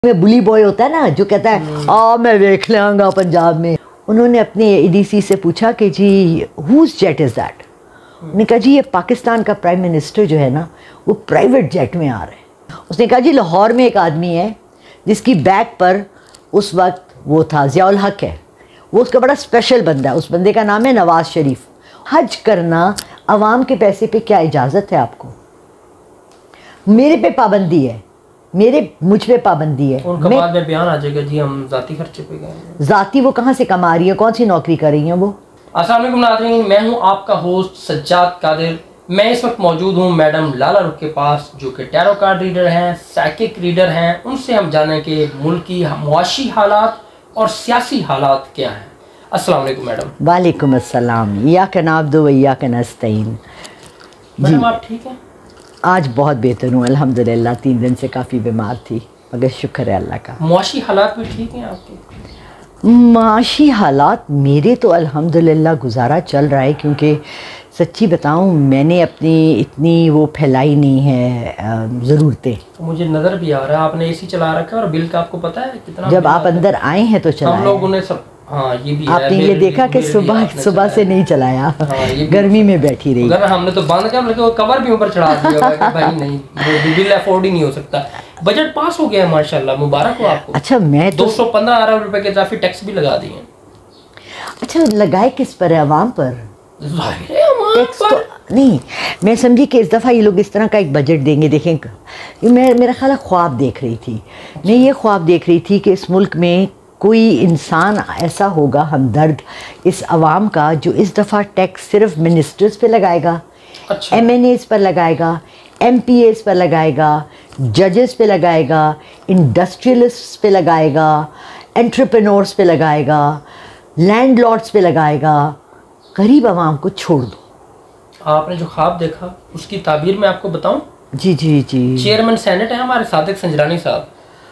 में बुली बॉय होता है ना जो कहता है मैं देख लेंगा पंजाब में। उन्होंने अपने एडीसी से पूछा कि जी हुज जेट इज़ दैट। उन्होंने कहा जी ये पाकिस्तान का प्राइम मिनिस्टर जो है ना वो प्राइवेट जेट में आ रहे हैं। उसने कहा जी लाहौर में एक आदमी है जिसकी बैग पर उस वक्त वो था ज़ियाउल हक है, वो उसका बड़ा स्पेशल बंदा है, उस बंदे का नाम है नवाज़ शरीफ। हज करना अवाम के पैसे पे क्या इजाज़त है आपको? मेरे पे पाबंदी है, मुझ पे पाबंदी है। उनका बाद में बयान आ जाएगा जी हम ज़ाती खर्चे पे गए। ज़ाती वो कहाँ से कमा रही है, कौन सी नौकरी कर रही हैं वो? अस्सलाम वालेकुम नाज़रीन, मैं हूँ आपका होस्ट सज्जाद कादिर। मैं इस वक्त मौजूद हूँ मैडम लाला रुख के पास जो कि टैरो कार्ड रीडर हैं, साइकिक रीडर हैं। उनसे हम जानें कि मुल्क की मुआशी हालात और सियासी हालात क्या हैं। अस्सलाम वालेकुम मैडम। वालेकुम अस्सलाम। इय्याक नअब्दु व इय्याक नस्तईन। मैडम आप ठीक हैं? आज बहुत बेहतर हूँ अल्हम्दुलिल्लाह। 3 दिन से काफ़ी बीमार थी मगर शुक्र है अल्लाह का। मुआशी हालात भी ठीक हैं आपके? माशी हालात मेरे तो अल्हम्दुलिल्लाह गुजारा चल रहा है, क्योंकि सच्ची बताऊं मैंने अपनी इतनी वो फैलाई नहीं है ज़रूरतें। तो मुझे नज़र भी आ रहा है आपने एसी चला रखा है और बिल का आपको पता है कितना? जब आप अंदर आए हैं तो चलाया। हम लोगों ने सब हाँ ये भी आपने ये देखा कि सुबह से नहीं चलाया। हाँ, गर्मी में बैठी रही। हमने तो बंद किया, लेकिन वो कवर भी ऊपर चढ़ा दिया कि भाई नहीं वो बिल अफोर्ड ही नहीं हो सकता। बजट पास हो गया है माशाल्लाह, मुबारक हो आपको। अच्छा मैं तो 215 अरब रुपए के इजाफी टैक्स भी लगा दिए। अच्छा लगाए किस पर है? अवाम पर। टैक्स तो नहीं, मैं समझी कि इस दफ़ा ये लोग इस तरह का एक बजट देंगे। देखें मेरा ख्याल ख्वाब देख रही थी मैं, ये ख्वाब देख रही थी कि इस मुल्क में कोई इंसान ऐसा होगा हमदर्द इस अवाम का जो इस दफ़ा टैक्स सिर्फ मिनिस्टर्स पे लगाएगा, अच्छा। MNAs पर लगाएगा, MPAs पर लगाएगा, जजेस पे लगाएगा, इंडस्ट्रियलिस्ट्स पे लगाएगा, एंटरप्रेन्योर्स पे लगाएगा, लैंडलॉर्ड्स पे लगाएगा। गरीब अवाम को छोड़ दो। आपने जो ख्वाब देखा उसकी ताबीर मैं आपको बताऊं? जी जी जी। चेयरमैन सेनेट है हमारे सादिक संजरानी साहब,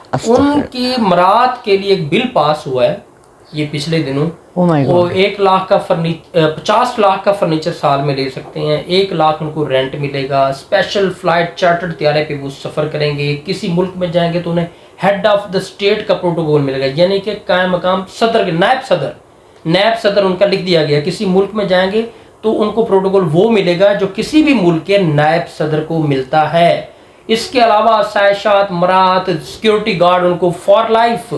उनकी मराद के लिए एक बिल पास हुआ है ये पिछले दिनों। वो 1 लाख का 50 लाख का फर्नीचर साल में ले सकते हैं, 1 लाख उनको रेंट मिलेगा, स्पेशल फ्लाइट चार्टर्ड त्यारे पे वो सफ़र करेंगे, किसी मुल्क में जाएंगे तो उन्हें हेड ऑफ द स्टेट का प्रोटोकॉल मिलेगा, यानी कि कायम मकाम सदर के नायब सदर उनका लिख दिया गया। किसी मुल्क में जाएंगे तो उनको प्रोटोकॉल वो मिलेगा जो किसी भी मुल्क के नायब सदर को मिलता है। इसके अलावा सायशात, मरात, सिक्योरिटी गार्ड उनको फॉर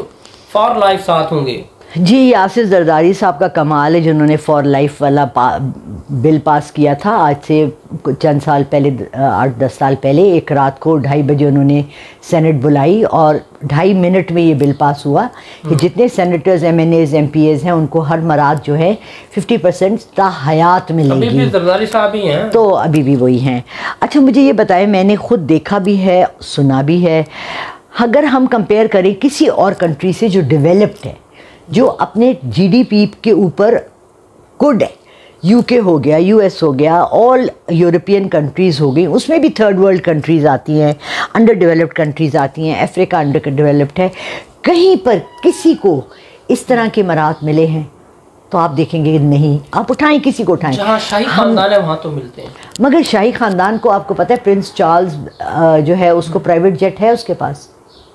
लाइफ साथ होंगे। जी यासिर जरदारी साहब का कमाल है जिन्होंने फॉर लाइफ वाला बिल पास किया था। आज से चंद साल पहले, 8-10 साल पहले, एक रात को 2:30 बजे उन्होंने सेनेट बुलाई और 2.5 मिनट में ये बिल पास हुआ कि जितने सेनेटर्स, MNAs, MPAs हैं उनको हर मराद जो है 50% ताहयात मिलेगी। अभी भी जरदारी साहब ही हैं, तो अभी भी वही हैं। अच्छा मुझे ये बताएं, मैंने खुद देखा भी है, सुना भी है, अगर हम कंपेयर करें किसी और कंट्री से जो डेवलप्ड है, जो अपने GDP के ऊपर गुड है, UK हो गया, US हो गया, ऑल यूरोपियन कंट्रीज़ हो गई, उसमें भी थर्ड वर्ल्ड कंट्रीज़ आती हैं, अंडर डेवलप्ड कंट्रीज़ आती हैं, अफ्रीका अंडर डेवलप्ड है, कहीं पर किसी को इस तरह के मरात मिले हैं तो आप देखेंगे नहीं। आप उठाएं, किसी को उठाएं, जहाँ शाही खानदान है वहाँ तो मिलते हैं। मगर शाही खानदान को आपको पता है प्रिंस चार्ल्स जो है उसको प्राइवेट जेट है उसके पास।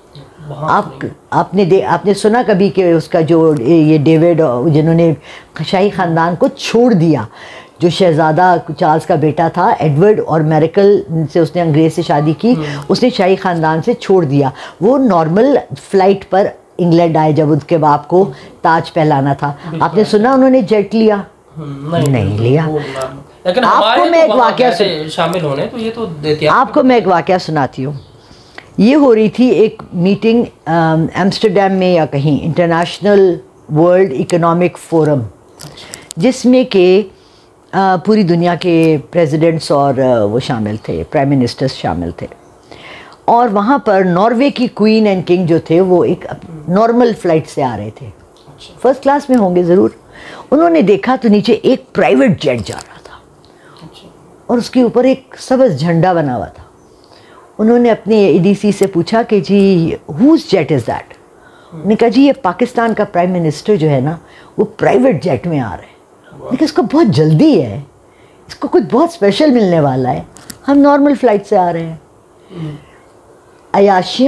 आपने सुना कभी कि उसका जो ये डेविड जिन्होंने शाही ख़ानदान को छोड़ दिया, जो शहज़ादा चार्ल्स का बेटा था एडवर्ड और मैरिकल से उसने अंग्रेज़ से शादी की, उसने शाही ख़ानदान से छोड़ दिया। वो नॉर्मल फ़्लाइट पर इंग्लैंड आए जब उसके बाप को ताज पहलाना था। आपने सुना उन्होंने जेट लिया? नहीं लिया। लेकिन आपको मैं एक वाक़या शामिल होने तो ये तो आपको मैं एक वाक़या सुनाती हूँ। ये हो रही थी एक मीटिंग एम्स्टरडम में या कहीं, इंटरनेशनल वर्ल्ड इकोनॉमिक फोरम, जिसमें के पूरी दुनिया के प्रेसिडेंट्स और वो शामिल थे, प्राइम मिनिस्टर्स शामिल थे। और वहाँ पर नॉर्वे की क्वीन एंड किंग जो थे वो एक नॉर्मल फ़्लाइट से आ रहे थे, फर्स्ट क्लास में होंगे ज़रूर। उन्होंने देखा तो नीचे एक प्राइवेट जेट जा रहा था और उसके ऊपर एक सब्ज़ झंडा बना हुआ था। उन्होंने अपने एडीसी से पूछा कि जी हुज जेट इज़ दैट। उन्होंने कहा जी ये पाकिस्तान का प्राइम मिनिस्टर जो है ना वो प्राइवेट जेट में आ रहे हैं, लेकिन इसको बहुत जल्दी है, इसको कुछ बहुत स्पेशल मिलने वाला है, हम नॉर्मल फ़्लाइट से आ रहे हैं। अयाशियाँ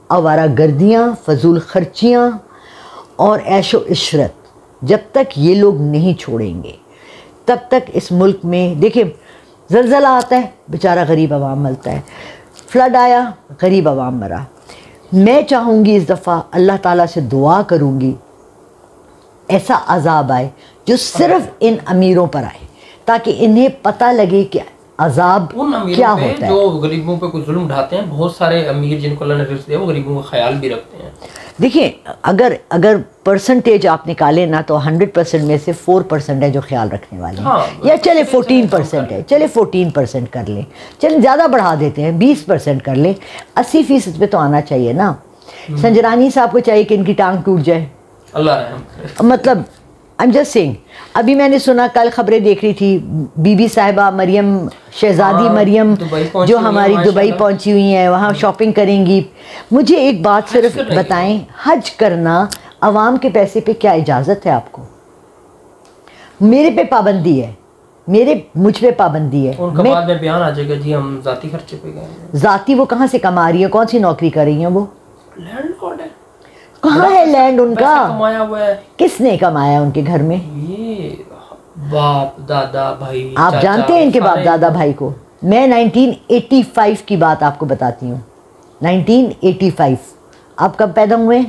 आवारागर्दियाँ, फजूल खर्चियाँ और ऐशो इशरत जब तक ये लोग नहीं छोड़ेंगे तब तक इस मुल्क में, देखिए ज़लज़ला आता है बेचारा गरीब आवाम मरता है, फ्लड आया गरीब आवाम मरा। मैं चाहूँगी इस दफ़ा अल्लाह ताला से दुआ करूँगी ऐसा अजाब आए जो सिर्फ इन अमीरों पर आए, ताकि इन्हें पता लगे कि अजाब क्या होता है। जो गरीबों पे कुछ जुल्म ढाते हैं, बहुत सारे अमीर जिनको अल्लाह ने रिज़्क़ दिया वो गरीबों का ख्याल भी रखते हैं। देखिए अगर परसेंटेज आप निकालें ना तो 100% में से 4% है जो ख्याल रखने वाले हैं। हाँ, या चले 14% है, चले 14% कर लें, चले ज़्यादा बढ़ा देते हैं 20% कर लें, 80% पे तो आना चाहिए ना। संजरानी साहब को चाहिए कि इनकी टांग टूट जाए, अल्लाह मतलब आई एम जस्ट सेइंग। अभी मैंने सुना, कल खबरें देख रही थी, बीबी साहिबा मरियम, शहजादी मरियम जो हमारी दुबई पहुंची हुई हैं, वहाँ शॉपिंग करेंगी। मुझे एक बात सिर्फ बताएं, हज करना आवाम के पैसे पे क्या इजाज़त है आपको? मेरे पे पाबंदी है, मुझ पे पाबंदी है। उनका बाद में बयान आ जाएगा जी हम जाती खर्चे पे गए। जाती वो कहाँ से कमा रही है, कौन सी नौकरी कर रही है वो? लैंडलॉर्ड है। कहाँ है लैंड उनका? कमाया हुआ है। किसने कमाया उनके घर में? ये बाप दादा भाई। आप जानते हैं इनके बाप दादा भाई को? मैं 1985 की बात आपको बताती हूँ। 1985 आप कब पैदा हुए?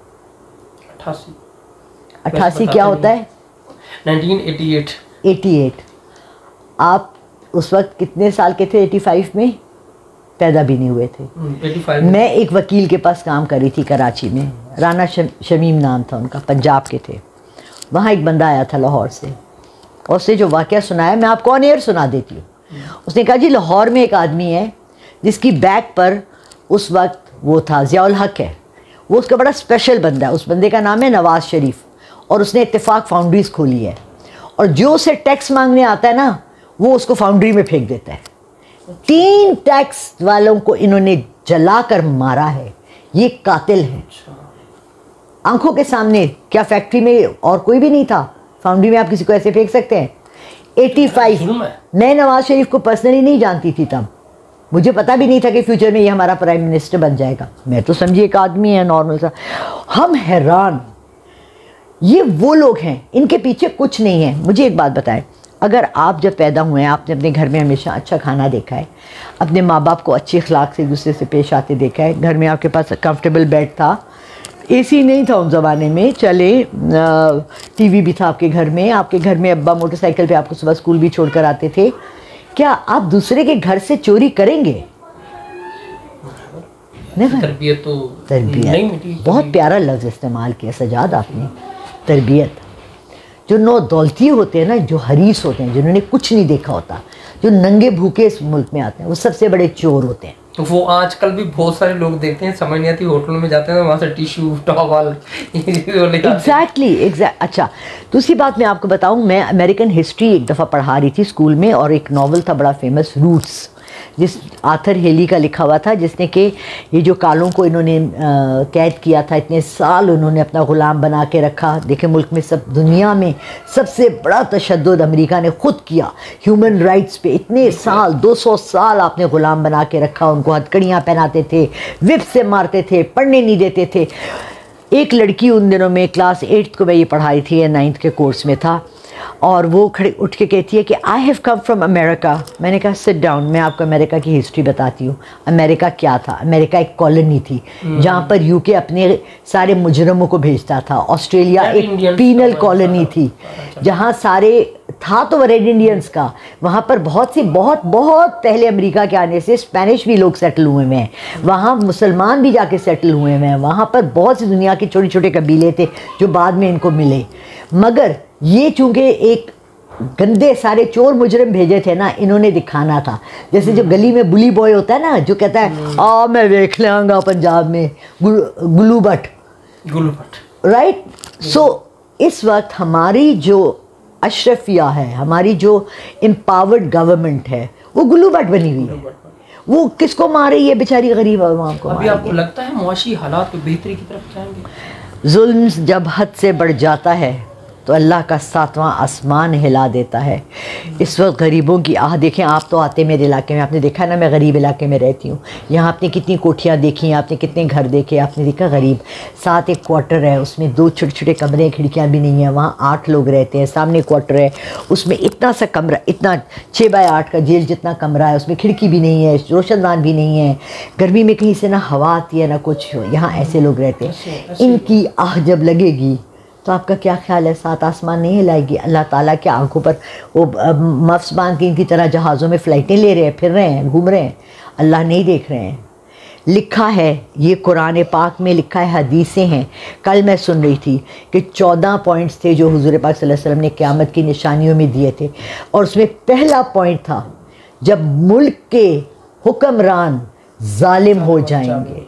88 क्या होता है? 1988। 88 आप उस वक्त कितने साल के थे? 85 में पैदा भी नहीं हुए थे। 85 मैं एक वकील के पास काम कर रही थी कराची में, राना शमीम नाम था उनका, पंजाब के थे। वहाँ एक बंदा आया था लाहौर से, और उससे जो वाक़या सुनाया मैं आपको ऑन एयर सुना देती हूँ। उसने कहा जी लाहौर में एक आदमी है जिसकी बैग पर उस वक्त वो था ज़ियाउल हक है, वो उसका बड़ा स्पेशल बंदा है। उस बंदे का नाम है नवाज़ शरीफ, और उसने इत्तेफाक फाउंड्रीज़ खोली है, और जो उसे टैक्स मांगने आता है ना वो उसको फाउंड्री में फेंक देता है। 3 टैक्स वालों को इन्होंने जलाकर मारा है, ये कातिल है। आंखों के सामने। क्या फैक्ट्री में और कोई भी नहीं था? फाउंड्री में आप किसी को ऐसे फेंक सकते हैं? 85। मैं नवाज शरीफ को पर्सनली नहीं जानती थी तब, मुझे पता भी नहीं था कि फ्यूचर में ये हमारा प्राइम मिनिस्टर बन जाएगा। मैं तो समझी एक आदमी है नॉर्मल सा। हम हैरान, ये वो लोग हैं, इनके पीछे कुछ नहीं है। मुझे एक बात बताएं, अगर आप जब पैदा हुए हैं आपने अपने घर में हमेशा अच्छा खाना देखा है, अपने माँ बाप को अच्छे अखलाक से एक दूसरे से पेश आते देखा है, घर में आपके पास कंफर्टेबल बेड था, एसी नहीं था उन ज़माने में, चले टीवी भी था आपके घर में अब्बा मोटरसाइकिल पे आपको सुबह स्कूल भी छोड़ कर आते थे, क्या आप दूसरे के घर से चोरी करेंगे? तरबियत तो तरबियत बहुत प्यारा लफ्ज़ इस्तेमाल किया सजाद आपने, तरबियत। जो नौ दौलती होते हैं ना, जो हरीस होते हैं, जिन्होंने कुछ नहीं देखा होता, जो नंगे भूखे इस मुल्क में आते हैं, वो सबसे बड़े चोर होते हैं। तो वो आजकल भी बहुत सारे लोग देखते हैं, समझ नहीं आती, होटलों में जाते हैं वहाँ से टिश्यू टॉवल एग्जैक्टली। अच्छा, दूसरी बात मैं आपको बताऊँ, मैं अमेरिकन हिस्ट्री एक दफ़ा पढ़ा रही थी स्कूल में, और एक नावल था बड़ा फेमस, रूट्स, जिस आर्थर हेली का लिखा हुआ था, जिसने कि ये जो कालों को इन्होंने कैद किया था, इतने साल उन्होंने अपना ग़ुलाम बना के रखा। देखे मुल्क में, सब दुनिया में सबसे बड़ा तशद्दुद अमेरिका ने ख़ुद किया ह्यूमन राइट्स पे। इतने साल, 200 साल आपने ग़ुलाम बना के रखा, उनको हथकड़ियाँ पहनाते थे, विप से मारते थे, पढ़ने नहीं देते थे। एक लड़की उन दिनों में क्लास 8 को मैं ये पढ़ाई थी या 9th के कोर्स में था, और वो खड़े उठ के कहती है कि I have come from America. मैंने कहा सिट डाउन, मैं आपको अमेरिका की हिस्ट्री बताती हूँ। अमेरिका क्या था? अमेरिका एक कॉलोनी थी जहाँ पर यूके अपने सारे मुजरमों को भेजता था। ऑस्ट्रेलिया एक पीनल कॉलोनी थी जहाँ सारे था तो रेड इंडियंस का। वहाँ पर बहुत पहले अमेरिका के आने से स्पेनिश भी लोग सेटल हुए हैं, वहाँ मुसलमान भी जाके सेटल हुए हैं, वहाँ पर बहुत सी दुनिया के छोटे छोटे कबीले थे जो बाद में इनको मिले। मगर ये चूँकि एक गंदे सारे चोर मुजरिम भेजे थे ना, इन्होंने दिखाना था। जैसे जो गली में बुली बॉय होता है ना, जो कहता है आ मैं देख लेंगा पंजाब में, गुल्लू बट, राइट। सो इस वक्त हमारी जो अशरफिया है, हमारी जो एम्पावर्ड गवर्नमेंट है, वो गुल्लू बट बनी हुई है। वो किसको मार रही है? बेचारी गरीब आवाम को। अभी आपको लगता है मुआशी हालात बेहतरी की तरफ जाएंगे? जुल्म जब हद से बढ़ जाता है तो अल्लाह का 7वां आसमान हिला देता है। इस वक्त गरीबों की आह देखें। आप तो आते मेरे इलाके में, आपने देखा ना मैं गरीब इलाके में रहती हूँ। यहाँ आपने कितनी कोठियाँ देखी, आपने कितने घर देखे, आपने देखा गरीब। साथ एक क्वार्टर है, उसमें 2 छोटे छोटे कमरे, खिड़कियाँ भी नहीं हैं, वहाँ 8 लोग रहते हैं। सामने क्वार्टर है, उसमें इतना सा कमरा, इतना 6 बाय 8 का जेल जितना कमरा है, उसमें खिड़की भी नहीं है, रोशनदान भी नहीं है। गर्मी में कहीं से ना हवा आती है ना कुछ। यहाँ ऐसे लोग रहते हैं। इनकी आह जब लगेगी तो आपका क्या ख्याल है, 7 आसमान नहीं हिलाएगी? अल्लाह ताला के आंखों पर वो मफ्स बांध के इनकी तरह जहाज़ों में फ़्लाइटें ले रहे हैं, फिर रहे हैं, घूम रहे हैं, अल्लाह नहीं देख रहे हैं? लिखा है, ये कुरान पाक में लिखा है, हदीसें हैं। कल मैं सुन रही थी कि 14 पॉइंट्स थे जो हुज़ूर पाक सल्लल्लाहु अलैहि वसल्लम ने क़यामत की निशानियों में दिए थे, और उसमें पहला पॉइंट था जब मुल्क के हुक्मरान जालिम हो जाएंगे।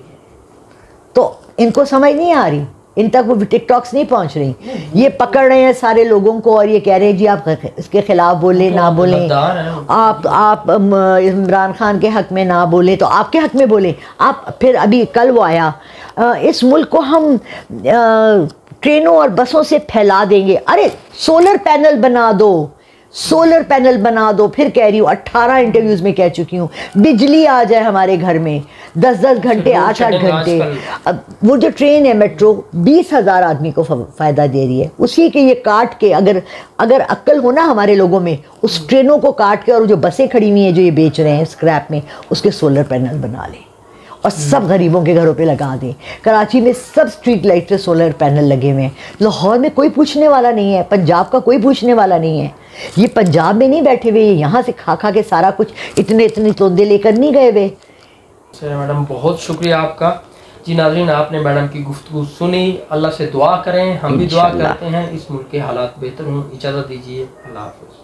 तो इनको समझ नहीं आ रही, इन तक वो टिकटॉक्स नहीं पहुंच रही। ये पकड़ रहे हैं सारे लोगों को और ये कह रहे हैं जी आप इसके खिलाफ बोलें ना बोलें, आप इमरान खान के हक़ में ना बोलें तो आपके हक़ में बोलें आप। फिर अभी कल वो आया, इस मुल्क को हम ट्रेनों और बसों से फैला देंगे। अरे सोलर पैनल बना दो, सोलर पैनल बना दो। फिर कह रही हूँ, 18 इंटरव्यूज़ में कह चुकी हूँ, बिजली आ जाए हमारे घर में 10-10 घंटे, 8-8 घंटे। अब वो जो ट्रेन है मेट्रो 20,000 आदमी को फ़ायदा दे रही है। उसी के ये काट के, अगर अक्ल हो ना हमारे लोगों में, उस ट्रेनों को काट के और जो बसें खड़ी हुई हैं जो ये बेच रहे हैं स्क्रैप में, उसके सोलर पैनल बना लें और सब गरीबों के घरों पे लगा दें। कराची में सब स्ट्रीट लाइट पे सोलर पैनल लगे हुए हैं। लाहौर में कोई पूछने वाला नहीं है, पंजाब का कोई पूछने वाला नहीं है। ये पंजाब में नहीं बैठे हुए, यहाँ से खा खा के सारा कुछ इतने तोंदे लेकर नहीं गए हुए। मैडम बहुत शुक्रिया आपका। जी नाज़रीन, आपने मैडम की गुफ्तगू सुनी। अल्लाह से दुआ करें, हम भी दुआ करते हैं इस मुल्क के हालात बेहतर हों। इजाज़त दीजिए, अल्लाह हाफ़िज़।